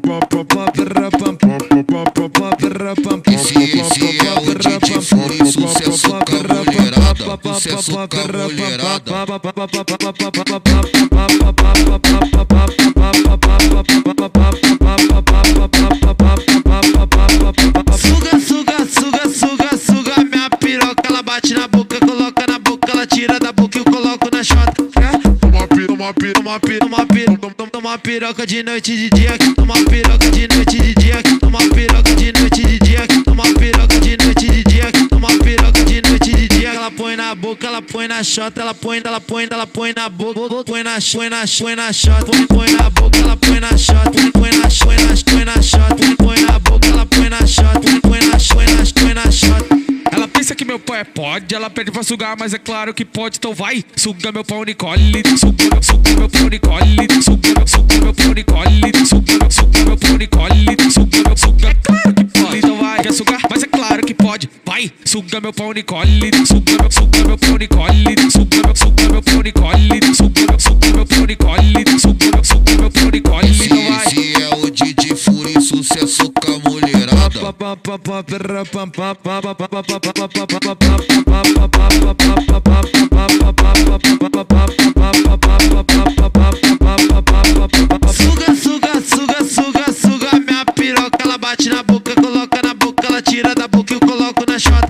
Esse é o DJ Fury, sucesso com a mulherada, sucesso com a mulherada. Suga, suga, suga, suga, suga minha piroca, ela bate na boca, coloca na boca, ela tira da boca e eu coloco na chota. Toma piroca de noite e de dia, toma piroca de noite e de dia, toma piroca de noite e de dia, toma piroca de noite e de dia, toma piroca de noite e de dia. Ela põe na boca, ela põe na chota, ela põe na boca, põe na chota, põe na boca, ela põe na chota, põe na chota, põe na boca, ela põe na chota, põe na chota. Ela pensa que meu pau é pode, ela pede pra sugar, mas é claro que pode, então vai. Suga meu pau, Nicole, suga meu pau, Nicole, suga meu pau, Nicole, suga meu pau, Nicole, suga, é claro que pode, então vai. Quer sugar, mas é claro que pode, vai. Suga meu pau, Nicole, suga meu pau, Nicole, suga meu pau, Nicole, suga meu pau, Nicole, suga meu pau, Nicole, então vai. Esse é o DJ Fury, sucesso com a mulherada. Suga, suga, suga, suga, suga minha piroca, ela bate na boca, coloca na boca, ela tira da boca e eu coloco na chota.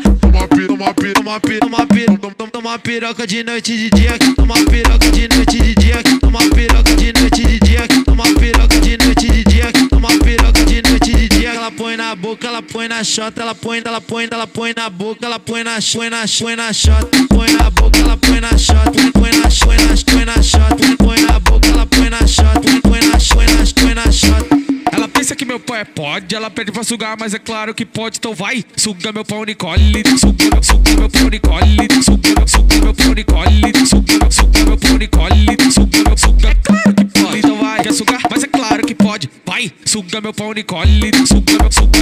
Toma piroca de noite e de dia, toma piroca de noite e de dia, toma piroca de noite e de dia, toma piroca de noite e de dia, toma piroca de noite e de dia. Ela põe na boca, ela põe na chota, ela põe na boca, ela põe na chota, põe na boca, ela põe na chota, põe na chota, põe na boca, ela põe na chota, põe na chota. Ela pensa que meu pau é pode, ela pede pra sugar, mas é claro que pode, então vai. Suga meu pau, Nicole, suga meu pau, Nicole, suga meu pau, Nicole, suga meu pau, Nicole, suga, é claro que pode, então vai. Quer sugar, mas é claro que pode, vai. Suga meu pau, Nicole, suga